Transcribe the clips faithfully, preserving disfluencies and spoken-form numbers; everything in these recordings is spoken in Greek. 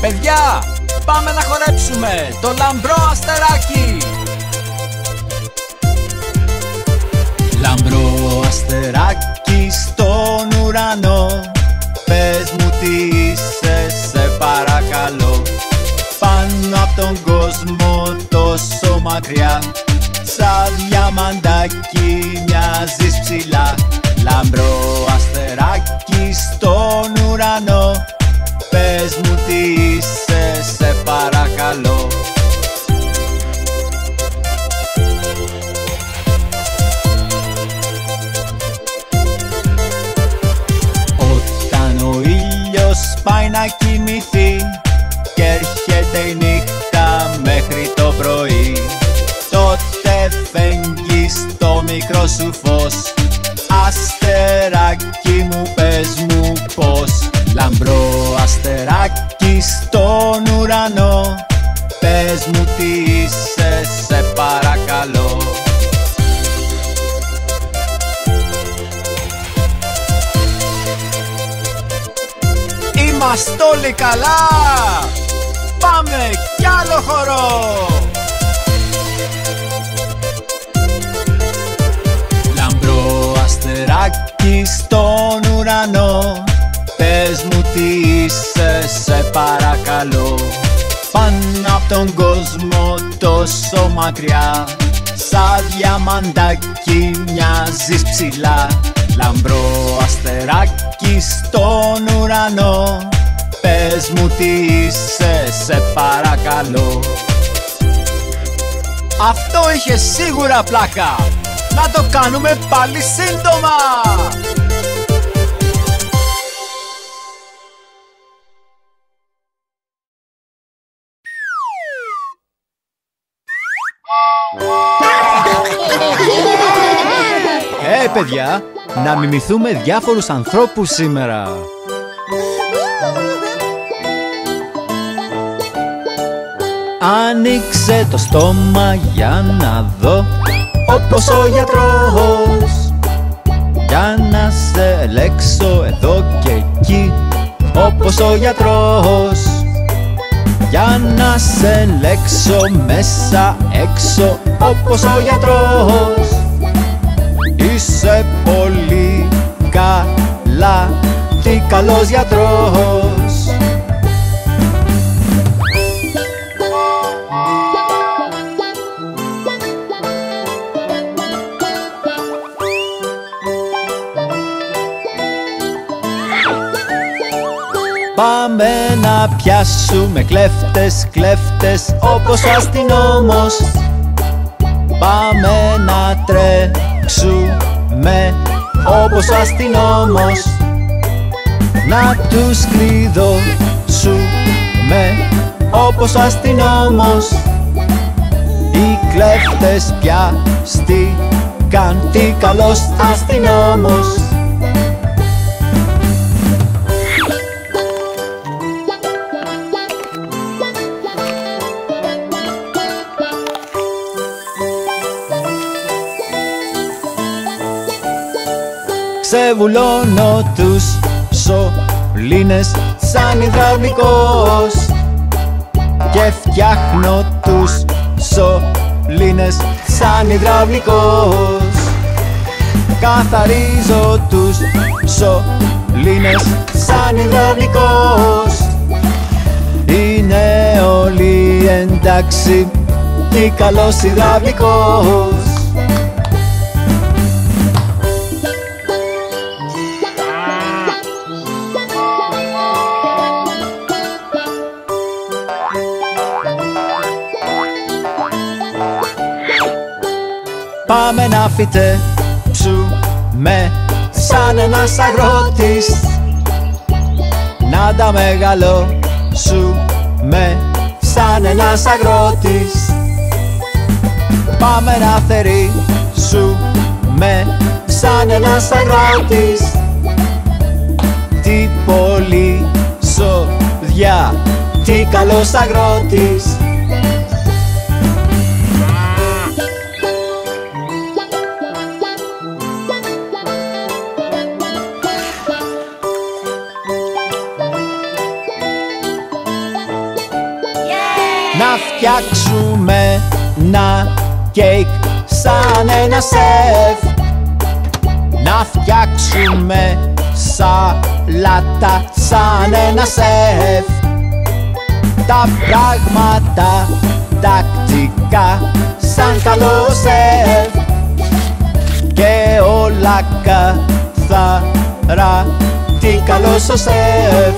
Παιδιά, πάμε να χορέψουμε το λαμπρό αστεράκι. Λαμπρό αστεράκι στον ουρανό, πες μου τι είσαι, σε παρακαλώ. Πάνω απ' τον κόσμο τόσο μακριά, σαν διαμαντάκι μοιάζεις ψηλά. Λαμπρό αστεράκι στον ουρανό, πες μου τι είσαι, σε παρακαλώ. Όταν ο ήλιος πάει να κοιμηθεί και έρχεται η νύχτα μέχρι το πρωί, τότε φεγγεί στο μικρό σου φως. Αστεράκι μου, πες μου πως. Λαμπρό αστεράκι στον ουρανό, πες μου τι είσαι, σε παρακαλώ. Είμαστε όλοι καλά. Πάμε κι άλλο χορό. Λαμπρό αστεράκι στον ουρανό, πες μου τι είσαι, σε παρακαλώ. Πάνω απ' τον κόσμο τόσο μακριά, σαν διαμαντάκι μοιάζεις ψηλά. Λαμπρό αστεράκι στον ουρανό, πες μου τι είσαι, σε παρακαλώ. Αυτό είχε σίγουρα πλάκα. Να το κάνουμε πάλι σύντομα. Ε, παιδιά, να μιμηθούμε διάφορους ανθρώπους σήμερα. Άνοιξε το στόμα για να δω, όπως ο γιατρός, για να σε ελέξω εδώ και εκεί, όπως ο γιατρός, για να σε ελέξω μέσα έξω, όπως ο γιατρός. Είσαι πολύ καλά, τι καλός γιατρός. Πάμε να πιάσουμε κλέφτες, κλέφτες, όπως ο αστυνόμος. Πάμε να τρέξουμε όπως ο αστυνόμος, να τους κλειδώσουμε όπως ο αστυνόμος. Οι κλέφτες πιάστηκαν, τι καλός αστυνόμος. Ξεβουλώνω τους σωλήνες σαν υδραυλικός και φτιάχνω τους σωλήνες σαν υδραυλικός. Καθαρίζω τους σωλήνες σαν υδραυλικός. Είναι όλοι εντάξει, τι καλός υδραυλικός. Πάμε να φυτέψουμε σαν ένας αγρότης, να τα μεγαλώσουμε σαν ένας αγρότης. Πάμε να θερήσουμε σαν ένας αγρότης, τι πολύ σοδιά, τι καλός αγρότης. φτιάξουμε ένα κέικ σαν ένα σεφ. Να φτιάξουμε σαλάτα σαν ένα σεφ. Τα πράγματα τακτικά σαν καλό σεφ. Και όλα καθαρά, τι καλός ο σεφ.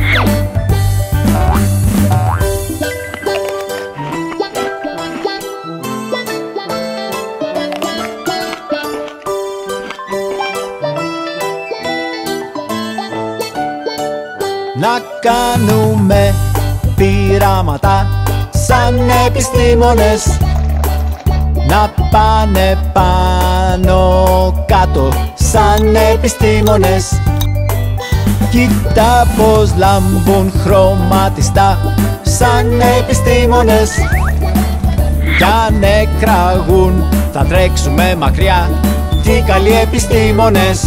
Να κάνουμε πειράματα σαν επιστήμονες. Να πάνε πάνω κάτω σαν επιστήμονες. Κοίτα πως λάμπουν χρωματιστά σαν επιστήμονες. Κι αν εκραγούν θα τρέξουμε μακριά, τι καλοί επιστήμονες.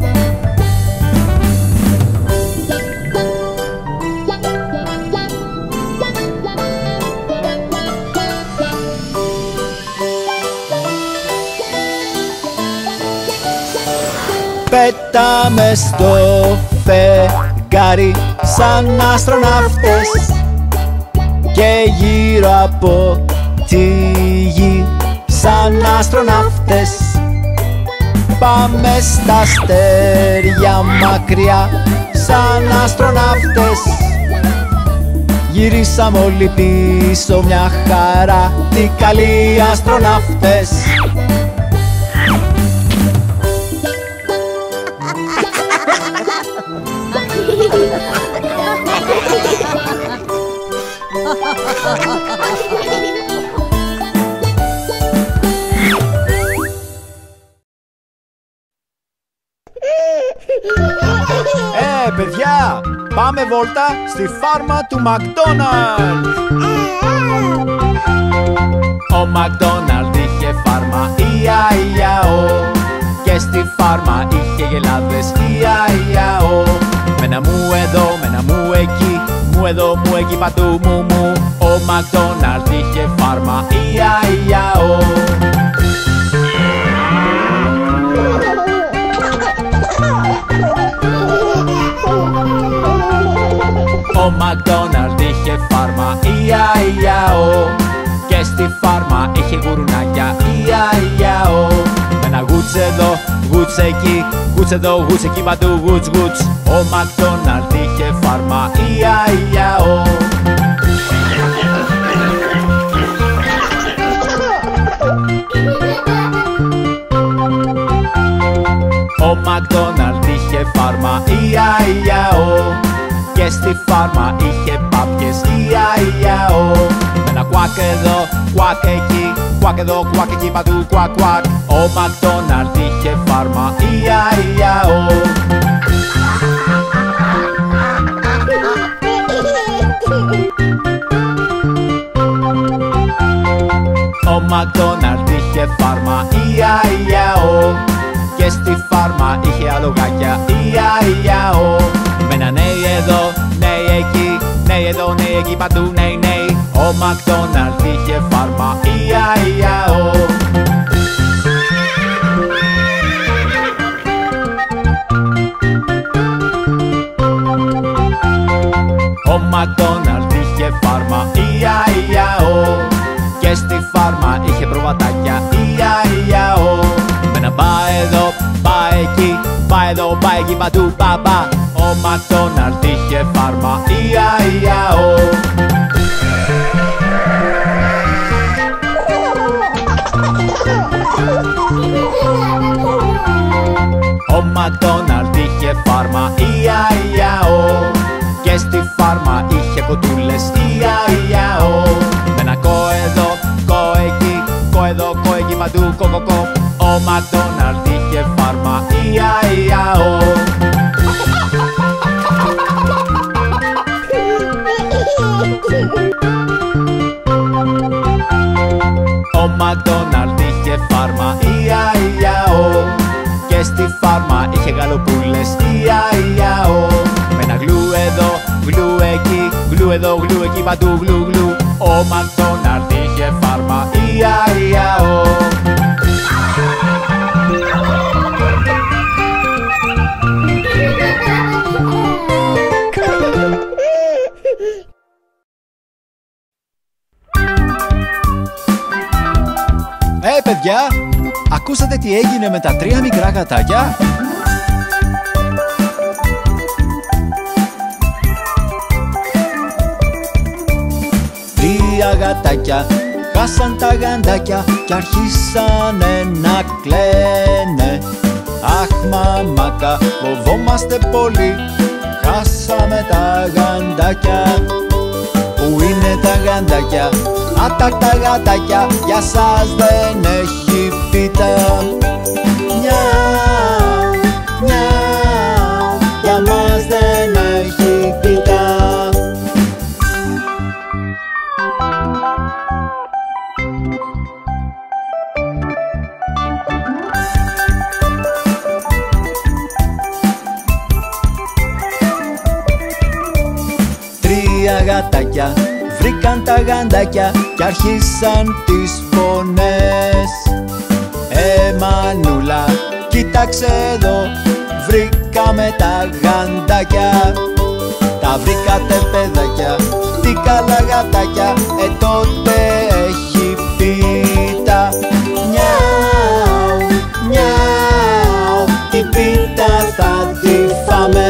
Πέταμε στο φεγγάρι σαν αστροναύτες και γύρω από τη γη σαν αστροναύτες. Πάμε στα αστέρια μακριά σαν αστροναύτες. Γυρίσαμε όλοι πίσω μια χαρά, τι καλοί αστροναύτες. Ε, παιδιά, πάμε βόλτα στη φάρμα του Μακδόναλντ. Ο Μακδόναλντ είχε φάρμα, ια ια ο. Και στη φάρμα είχε γελάδες, ια ια ο. Μένα μου εδώ, μένα μου εκεί, μου εδώ, μου εκεί, παντού μου μου. Ο Μακδόναλντ είχε φάρμα, ια ια ο. Ο Μακδόναλντ είχε φάρμα, ια ια ο. Και στη φάρμα είχε γουρουνάκια, ια ια ο. Με ένα γουτς εδώ, γουτς εκεί, γουτς εδώ, γουτς εκεί, παντού γουτς γουτς. Ο Μακδόναλντ είχε φάρμα, ια ια ο. Ο Μακδόναλντ είχε φάρμα, ια ια ο. Και στη φάρμα είχε πάπιες, ια ια ο. Με ένα κουάκ εδώ, κουάκ εκεί, κουάκ εδώ, κουάκ εκεί, παντού κουάκ κουάκ. Ο Μακδόναλντ είχε φάρμα, ια ια ο. Ο Μακδόναλντ είχε φάρμα, ια ια ο. Και στη φάρμα είχε αλογάκια, ια ια ο. Με ένα νέι εδώ, νέι εκεί, νέι εδώ, νέι εκεί, παντού νέι νέι. Ο Μακδόναλντ είχε φάρμα, ια ια ο. Ο Μακδόναλντ είχε φάρμα, ια ια ο. Και στη φάρμα είχε προβατάκια, ια ια ο. Με ένα πάει εδώ, πάει εκεί, πάει εδώ, πάει εκεί, παντού πα πα. Ο Μακδόναλντ είχε φάρμα, ια ια ο. Ο Μακδόναλντ είχε φάρμα, ια ια ο. Και στη φάρμα είχε κοτούλες, ια ια ο. Με ένα κο εδώ, κο εκεί, κο εδώ, κο εκεί, παντού κο κο κο. Ο Μακδόναλντ είχε φάρμα, ια ια ο. Ο Μακδόναλντ είχε φάρμα, ια ια ο. Και στη φάρμα είχε γαλοπούλες, ια ια ο. Με ένα γλου εδώ, γλου εκεί, γλου εδώ, γλου εκεί, παντού γλου γλου. Ο Μακδόναλντ είχε φάρμα, ια ια ο. Ε, παιδιά, ακούσατε τι έγινε με τα τρία μικρά γατάκια? Τρία γατάκια χάσαν τα γαντάκια κι αρχίσανε να κλαίνε. Αχ μαμάκα, φοβόμαστε πολύ, χάσαμε τα γαντάκια. Πού είναι τα γαντάκια? Ατακ τα γατάκια, για σας δεν έχει πίτα. Μιαου, μιαου, για μας δεν έχει πίτα. Τρία γατάκια βρήκαν τα γαντάκια κι άρχισαν τις φωνές. Ε, μανούλα, κοίταξε εδώ, βρήκαμε τα γαντάκια. Τα βρήκατε παιδάκια, τι καλά γατάκια, ε τότε έχει πίτα. Μιαου, μιαου, την πίτα θα τη φάμε.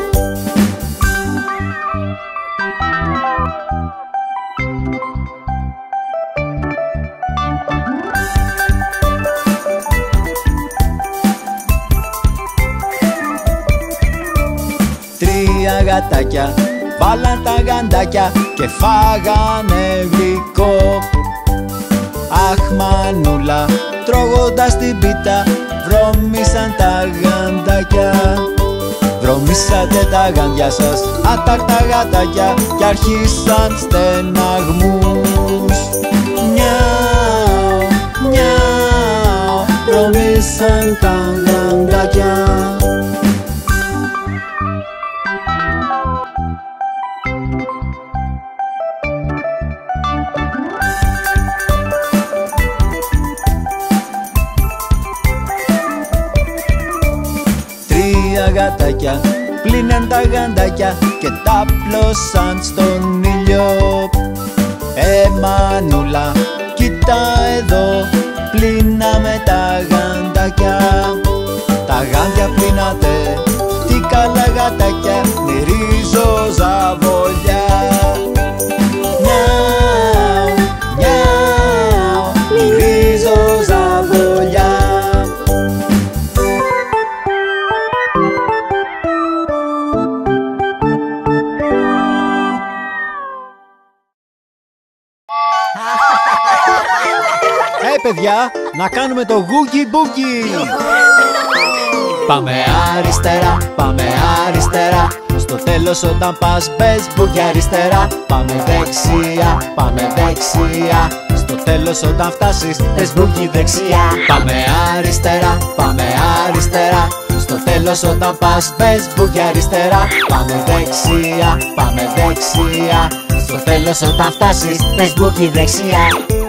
Τρία γατάκια βάλαν τα γαντάκια και φάγανε γλυκό. Αχ μανούλα, τρώγοντας την πίτα βρωμίσαν τα γαντάκια. Βρωμίσατε τα γάντια σας, ατακ τα γατάκια κι αρχίσαν στεναγμούς. Μιαου, μιαου, βρωμίσαν τα γαντάκια. Τρία γατάκια πλύναν τα γαντάκια και τα πλώσαν στον ήλιο. Ε, μανούλα, κοίτα εδώ, πλύναμε τα γαντάκια. Τα γάντια πλύνατε, τι καλά γατάκια, μυρίζω ζαβολιά. Μιαου, μιαου, μυρίζω ζαβολιά. Ε, παιδιά, να κάνουμε το γούγκι μπούγκι. Πάμε αριστερά, πάμε αριστερά, στο τέλος όταν πας μπες μπούγκι αριστερά. Πάμε δεξιά, πάμε δεξιά, στο τέλος όταν φτάσεις μπες μπούγκι δεξιά. Πάμε αριστερά, πάμε αριστερά, στο τέλος όταν πας μπες μπούγκι αριστερά. Πάμε δεξιά, πάμε δεξιά, στο τέλος όταν φτάσεις μπες μπούγκι δεξιά.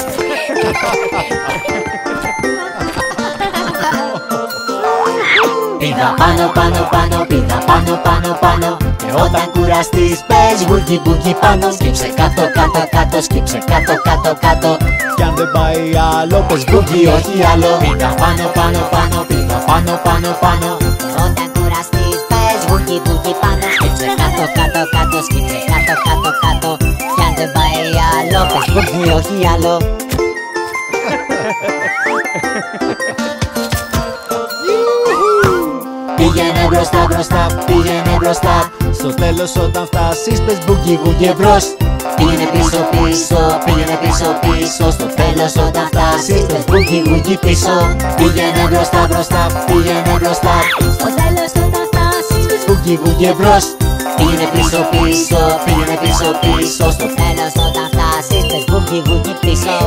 Πήδα πάνω πάνω πάνω, πήδα πάνω πάνω πάνω, και όταν κουραστείς πες μπούγκι μπούγκι πάνω. Σκύψε κάτω κάτω κάτω, σκύψε κάτω κάτω κάτω, Κι αν δεν πάει άλλο πες μπούγκι όχι άλλο. Πήδα πάνω πάνω πάνω, πήδα πάνω πάνω πάνω, και όταν κουραστείς πες μπούγκι μπούγκι πάνω. Σκύψε κάτω κάτω κάτω, σκύψε κάτω κάτω κάτω, κι αν δεν πάει άλλο πες μπούγκι όχι άλλο. Πήγαινε μπροστά μπροστά, πήγαινε μπροστά, στο τέλος όταν φτάσεις πες μπούγκι γούγκι μπρος. Πήγαινε πίσω πίσω, πήγαινε πίσω πίσω, στο τέλος όταν φτάσεις πες μπούγκι γούγκι πίσω. Πήγαινε μπροστά μπροστά, πήγαινε μπροστά, στο τέλος όταν φτάσεις πες μπούγκι γούγκι μπρος. Πήγαινε πίσω πίσω, πήγαινε πίσω πίσω, στο τέλος όταν φτάσεις πες μπούγκι γούγκι πίσω.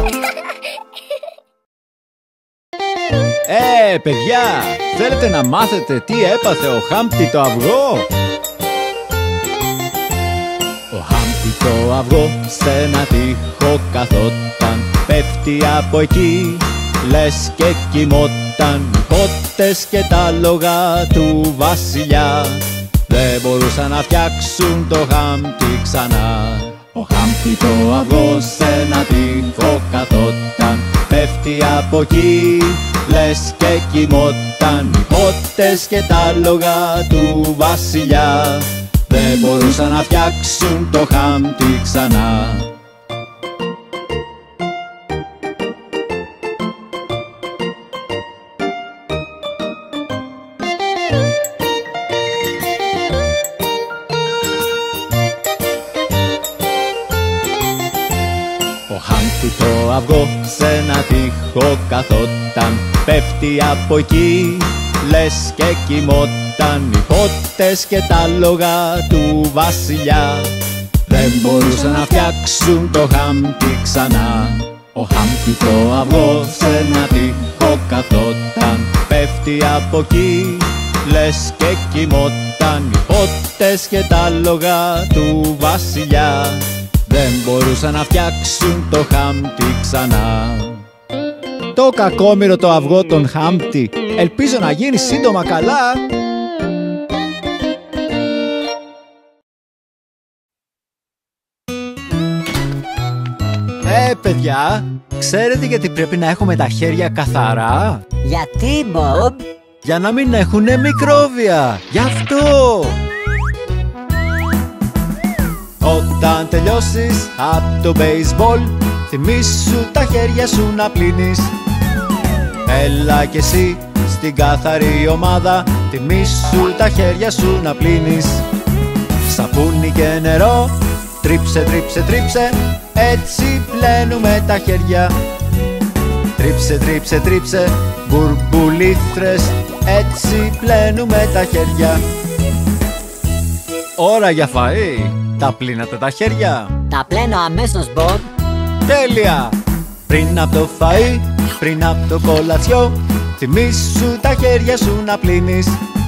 Ε, παιδιά, θέλετε να μάθετε τι έπαθε ο Χάμπτι το αυγό? Ο Χάμπτι το το αυγό σε ένα τοίχο καθόταν, πέφτει από εκεί, λες και κοιμόταν. Οι πότες και τα άλογα του βασιλιά δεν μπορούσαν να φτιάξουν το Χάμπτι ξανά. Ο Χάμπτι το αυγό σε ένα τοίχο καθόταν, πέφτει από εκεί, λες και κοιμόταν. Οι πότες και τα άλογα του βασιλιά δεν μπορούσαν να φτιάξουν το Χάμπτι ξανά. Ο Χάμπτι το αυγό σε ένα τοίχο καθόταν, πέφτει από εκεί, λες και κοιμόταν. Οι πότες και τα άλογα του βασιλιά δεν μπορούσαν να φτιάξουν το Χάμπτι ξανά. Ο Χάμπτι το αυγό σε ένα τοίχο καθόταν, πέφτει από εκεί, λες και κοιμόταν. Οι πότες και τα άλογα του βασιλιά δεν μπορούσαν να φτιάξουν το Χάμπτι ξανά. Το κακόμοιρο το αυγό των Χάμπτι, ελπίζω να γίνει σύντομα καλά. Ε, παιδιά, ξέρετε γιατί πρέπει να έχουμε τα χέρια καθαρά? Γιατί, Μπομπ? Για να μην έχουνε μικρόβια, γι' αυτό! Όταν τελειώσεις απ' το baseball, θυμήσου τα χέρια σου να πλύνεις. Έλα κι εσύ στην καθαρή ομάδα, θυμήσου τα χέρια σου να πλύνεις. Σαπούνι και νερό, τρίψε, τρίψε, τρίψε, έτσι πλένουμε τα χέρια. Τρίψε, τρίψε, τρίψε, μπουρμπουλήθρες, έτσι πλένουμε τα χέρια. Ώρα για φαΐ, τα πλύνατε τα χέρια? Τα πλένω αμέσως, Μπομπ. Τέλεια! Πριν απ' το φαΐ, πριν απ' το κολατσιό, θυμήσου τα χέρια σου να πλύνεις.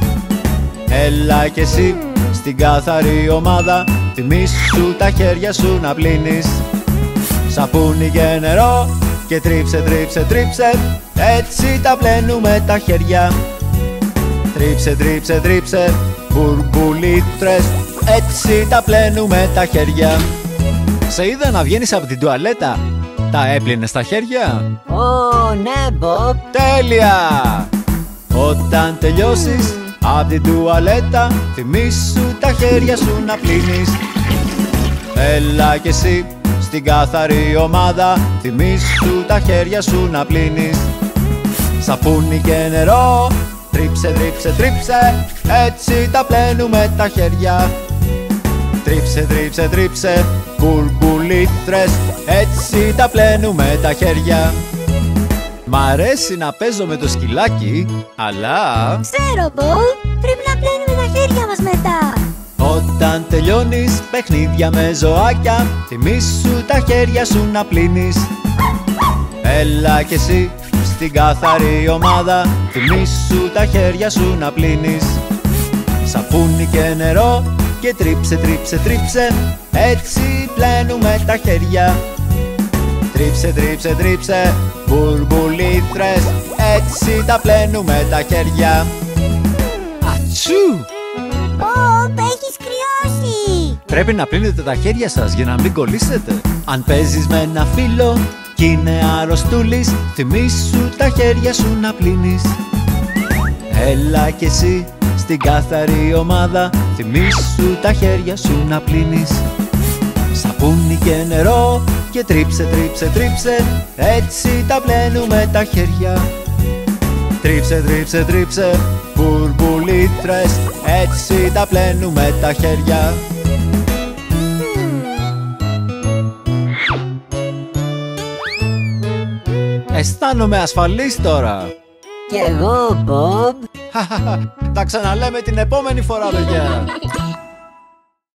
Έλα κι εσύ στην καθαρή ομάδα, θυμήσου τα χέρια σου να πλύνεις. Σαπούνι και νερό και τρίψε, τρίψε, τρίψε, έτσι τα πλένουμε τα χέρια. Τρίψε, τρίψε, τρίψε, μπουρμπουλήθρες, έτσι τα πλένουμε τα χέρια. Σε είδα να βγαίνεις από την τουαλέτα. Τα έπλυνες τα χέρια? Ω, ναι, Μπομπ. Τέλεια! Όταν τελειώσεις απ' την τουαλέτα, θυμήσου τα χέρια σου να πλύνεις. Έλα κι εσύ στην καθαρή ομάδα, θυμήσου τα χέρια σου να πλύνεις. Σαπούνι και νερό, τρίψε, τρίψε, τρίψε, έτσι τα πλένουμε τα χέρια. Τρίψε, τρίψε, τρίψε, μπουρμπουλήθρες, έτσι τα πλένουμε τα χέρια. Μ' αρέσει να παίζω με το σκυλάκι, αλλά... Ξέρω, Μπομπ, πρέπει να πλένουμε τα χέρια μας μετά. Όταν τελειώνεις παιχνίδια με ζωάκια, θυμήσου τα χέρια σου να πλύνεις. Έλα κι εσύ στην καθαρή ομάδα, θυμήσου τα χέρια σου να πλύνεις. Σαπούνι και νερό και τρίψε, τρίψε, τρίψε, έτσι πλένουμε τα χέρια. Τρίψε, τρίψε, τρίψε, μπουρμπουλήθρες, έτσι τα πλένουμε τα χέρια. Ατσού! Μπομπ, έχεις κρυώσει. Πρέπει να πλύνετε τα χέρια σας για να μην κολλήσετε. Αν παίζεις με ένα φίλο κι είναι αρρωστούλης, θυμήσου τα χέρια σου να πλύνεις. Έλα κι εσύ στην καθαρή ομάδα, θυμήσου τα χέρια σου να πλύνεις. Σαπούνι και νερό και τρίψε, τρίψε, τρίψε, έτσι τα πλένουμε τα χέρια. Τρίψε, τρίψε, τρίψε, μπουρμπουλήθρες, έτσι τα πλένουμε τα χέρια. Αισθάνομαι ασφαλής τώρα. Κι εγώ, Μπομπ. Τα ξαναλέμε την επόμενη φορά, παιδιά.